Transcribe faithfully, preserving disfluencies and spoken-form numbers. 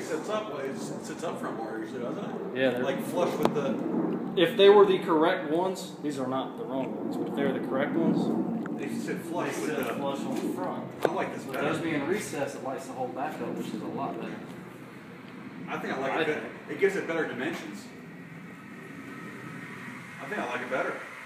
sits up. It sits up from more usually, doesn't it? Yeah. Like flush with the. If they were the correct ones, these are not the wrong ones, but if they were the correct ones, They sit flush they with sit the. flush on the front. I like this With better. those being recessed, it lights the whole back up, which is a lot better. I think I like I it better. It gives it better dimensions. I think I like it better.